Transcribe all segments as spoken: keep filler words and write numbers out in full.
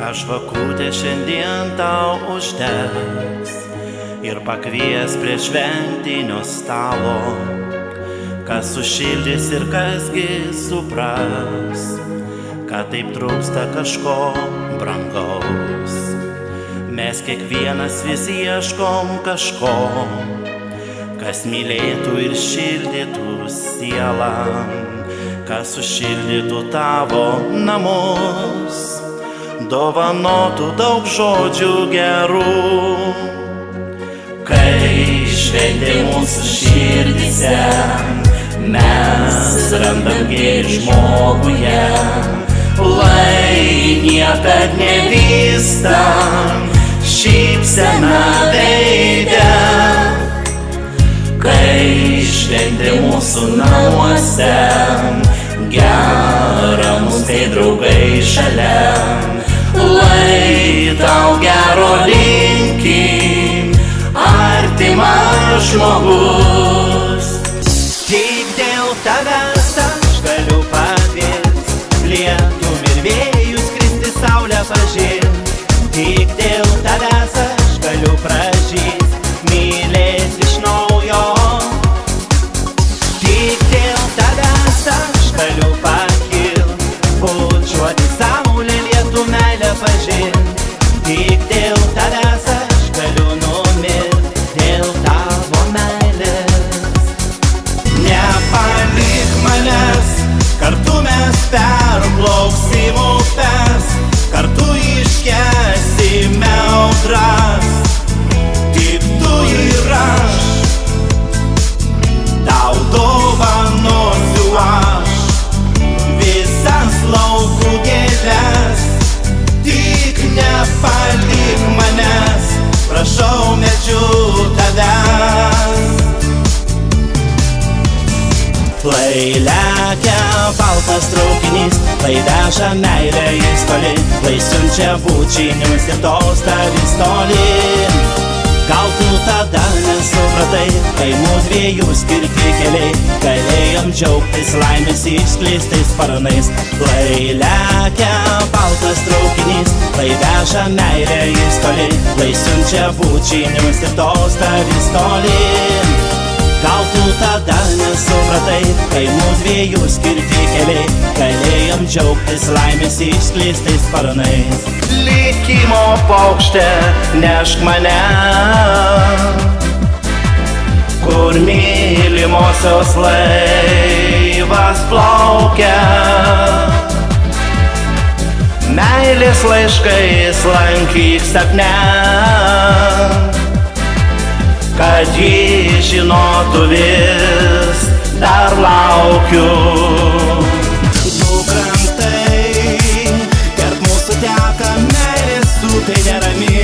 Ką žvakutė šiandien tau uždegs ir pakvies prie šventinio stalo, kas sušildys ir kasgi supras, kad taip trūksta kažko brangaus. Mes kiekvienas vis ieškom kažko, kas mylėtų ir šildytų sielą, kas sušildytų tavo namus, dovanotų daug žodžių gerų. Kai šventė mūsų širdyse, mes randam gėrį žmoguje, lai niekad nevysta šypsena veide. Kai šventė mūsų namuose, gera mums tai draugai šalia, lai tau gero linki artimas žmogus. Tik dėl tavęs aš galiu pakviest lietum ir vėjus kristi saulę pažint. Tik dėl tavęs aš galiu pražyst, mylėt iš naujo. Tik dėl tavęs aš galiu pakilt, bučiuoti saulę, lietų meilę pažint. Tik dėl tavęs aš galiu numirt, dėl tavo meilės. Nepalik manęs, kartu mes perplauksim upes, kartu iškęsime audras. Tik tu ir aš, tau dovanosiu aš visas laukų gėles. Tik nepalik manęs, prašau meldžiu tavęs. Lai lekia baltas traukinys, lai veža meilę jis toli, lai siunčia bučinius ir tolstavis tolyn. Gal tu tada nesupratai, kai mūsų dviejų skirti keliai, galėjom džiaugtis laimės išskleistais sparnais. Lai lekia baltas traukinys, lai veža meilę jis toli, lai siunčia bučinius ir tolstavis tolyn. Gal tu tada nesupratai, kai mūsų dviejų skirti keliai, galėjom džiaugtis laimės išskleistais sparnais. Likimo paukšte nešk mane, kur mylimosios laivas plaukia. Meilės laiškais lankyk sapne, kad ji žinotų vis dar laukiu. Du krantai, tarp mūsų teka meilės upė nerami.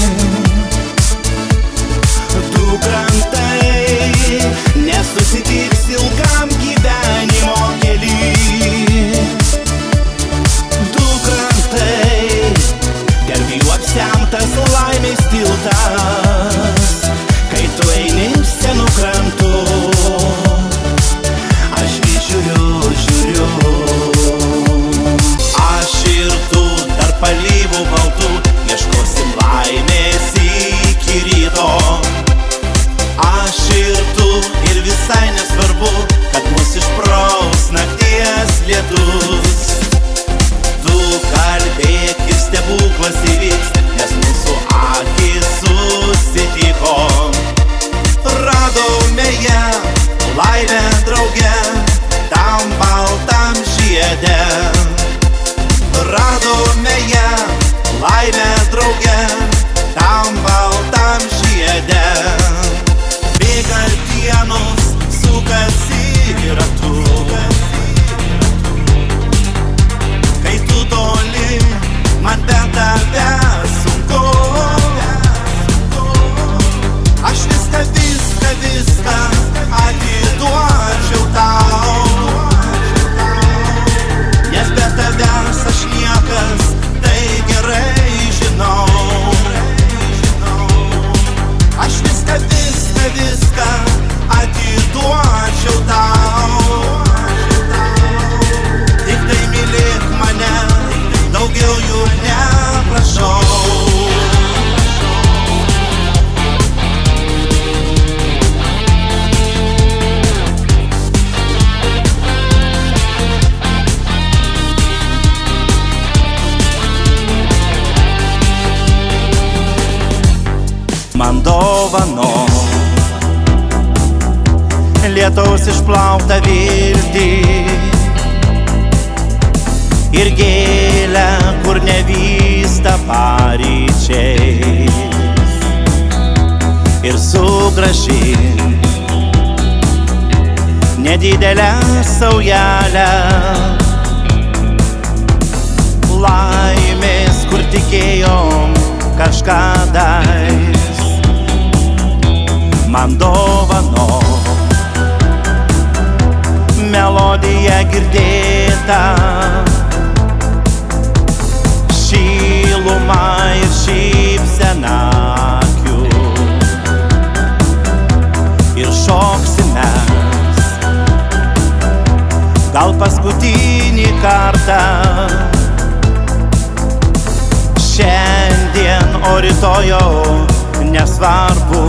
Du krantai, nesusitiks ilgam gyvenimo kely. Du krantai, tarp jų apsemtas laimės tiltas. Kai tu eini senu krantu, aš vis žiūriu lietaus išplautą viltį ir gėlę, kur nevysta paryčiais, ir sugrąžink nedidelę saujelę laimės, kur tikėjom kažkadais. Man dovanok melodija girdėta, šilumą ir šypseną akių, ir šoksime gal paskutinį kartą šiandien, o rytojau nesvarbu.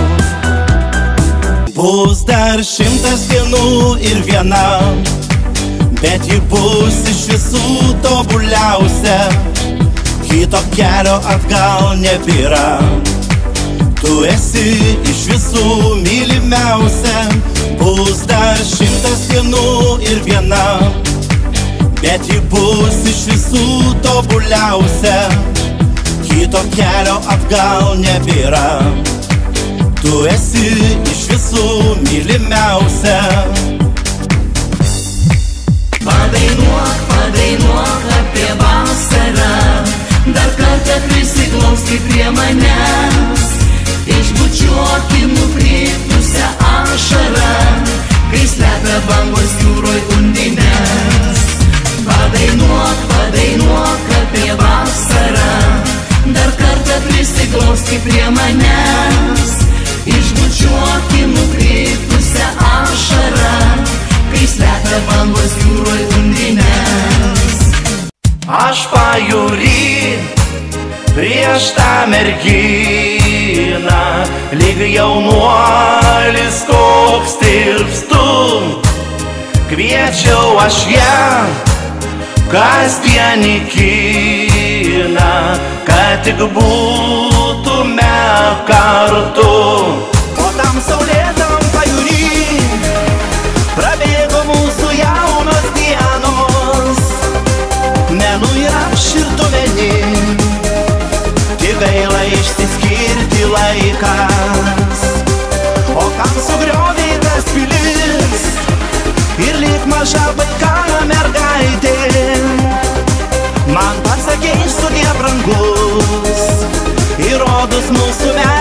Bus dar šimtas dienų ir viena, bet ji bus iš visų tobuliausia. Kito kelio atgal nebėra, tu esi iš visų mylimiausia. Bus dar šimtas dienų ir viena, bet ji bus iš visų tobuliausia. Kito kelio atgal nebėra, tu esi iš visų mylimiausia. Padainuok, padainuok apie vasarą, dar kartą prisiglauski prie manęs, išbučiuoki nukrypusią ašarą, kai slepia bangos jūroj undines. Padainuok, padainuok apie vasarą, dar kartą prisiglauski prie manęs, išbučiuoki nukrypusią ašarą, kai slepia bangos jūroj undines. Aš pajūry prieš tą merginą, lyg jaunuolis koks tirpstu, kviečiau aš ją kasdien į kiną, kad tik būtume kartu. O tam saulėtam pajūry prabėgo mūsų jaunos dienos, menu ir apširtumeni, tik gaila išsiskirti laikas. O kam sugriovė tas pilis ir lyg maža vaiką mergaitė, man pasakei sudie brangus, įrodus mūsų meilę